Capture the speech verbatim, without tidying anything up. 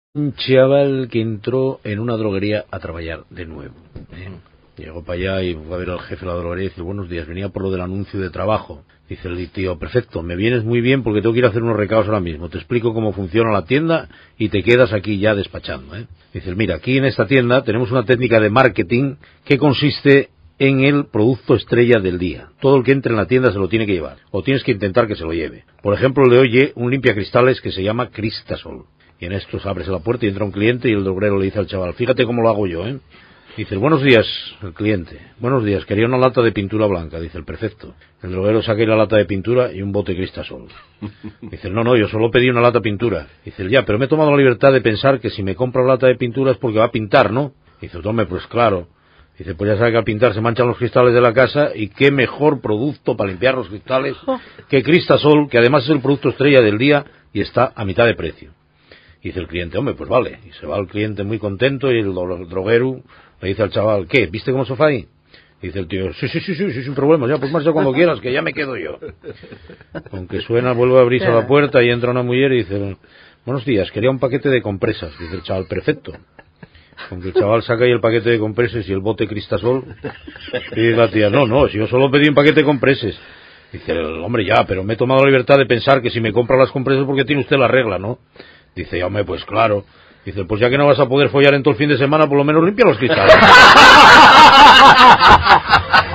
Un chaval que entró en una droguería a trabajar de nuevo. ¿eh? Llegó para allá y fue a ver al jefe de la droguería y dice: buenos días, venía por lo del anuncio de trabajo. Dice el tío: perfecto, me vienes muy bien porque tengo que ir a hacer unos recados ahora mismo. Te explico cómo funciona la tienda y te quedas aquí ya despachando. ¿eh? Dice: mira, aquí en esta tienda tenemos una técnica de marketing que consiste en el producto estrella del día. Todo el que entre en la tienda se lo tiene que llevar, o tienes que intentar que se lo lleve. Por ejemplo, le oye un limpiacristales que se llama Cristasol. Y en esto se abre la puerta y entra un cliente y el droguero le dice al chaval: fíjate cómo lo hago yo, ¿eh? Dice: buenos días, el cliente. Buenos días, quería una lata de pintura blanca. Dice el: perfecto. El droguero saca la lata de pintura y un bote Cristasol. Dice: no, no, yo solo pedí una lata de pintura. Dice: ya, pero me he tomado la libertad de pensar que si me compra la lata de pintura es porque va a pintar, ¿no? Dice: tome, pues claro. Dice: pues ya sabe que al pintar se manchan los cristales de la casa y qué mejor producto para limpiar los cristales que Cristasol, que además es el producto estrella del día y está a mitad de precio. Dice el cliente: hombre, pues vale. Y se va el cliente muy contento y el droguero le dice al chaval: ¿qué? ¿Viste cómo se fue ahí? Dice el tío: sí, sí, sí, sí, sí, sin problema, ya, pues marcha cuando quieras, que ya me quedo yo. Aunque suena, vuelve a abrirse la puerta y entra una mujer y dice: buenos días, quería un paquete de compresas. Dice el chaval: perfecto. Aunque el chaval saca ahí el paquete de compreses y el bote Cristasol, y dice la tía: no, no, si yo solo pedí un paquete de compreses. Dice el hombre: ya, pero me he tomado la libertad de pensar que si me compra las compresas porque tiene usted la regla, ¿no? Dice: hombre, pues claro. Dice: pues ya que no vas a poder follar en todo el fin de semana, por lo menos limpia los cristales.